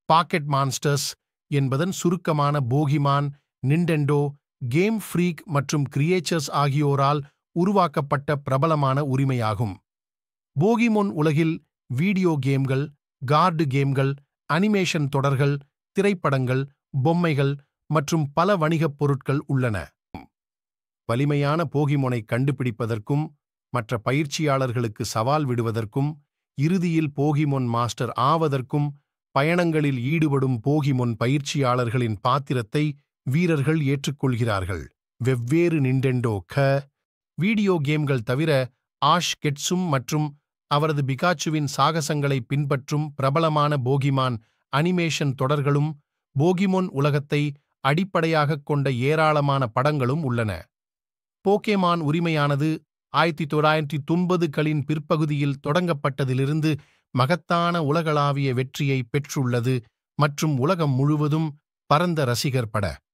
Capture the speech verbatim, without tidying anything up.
Packet monsters என்பதன் சுருக்கமான Pokemon Nintendo, game freak மற்றும் கிரியேச்சர்ஸ் ஆகியோரால் உருவாக்கப்பட்ட பிரபலமான உரிமையாகும். போகிமோன் உலகில் வீடியோ கேம்கள், கார்டு கேம்கள், அனிமேஷன் தொடர்கள், திரைப்படங்கள், பொம்மைகள் மற்றும் பல வணிகப் பொருட்கள் உள்ளன. வலிமையான போகிமோனை கண்டுபிடிப்பதற்கும் மற்ற பயிற்சியாளர்களுக்கு சவால் விடுவதற்கும் இறுதியில் போகிமோன் மாஸ்டர் ஆவதற்கும் பயணங்களில் ஈடுபடும் போகிமோன் பயிற்சியாளர்களின் பாத்திரத்தை வீரர்கள் ஏற்றுக்கொள்கிறார்கள். வெவ்வேறு நிண்டெண்டோ க வீடியோ கேம்கள் தவிர ஆஷ் கெட்சும் மற்றும் அவரது பிகாச்சுவின் சாகசங்களை பின்பற்றும் பிரபலமான போகிமான் அனிமேஷன் தொடர்களும் போகிமோன் உலகத்தை அடிப்படையாகக் கொண்ட ஏராளமான படங்களும் உள்ளன. போகேமான் உரிமையானது ஆயிரத்தி தொள்ளாயிரத்தி தொன்பதுகளின் பிற்பகுதியில் தொடங்கப்பட்டதிலிருந்து மகத்தான உலகளாவிய வெற்றியை பெற்றுள்ளது மற்றும் உலகம் முழுவதும் பரந்த ரசிகர் பட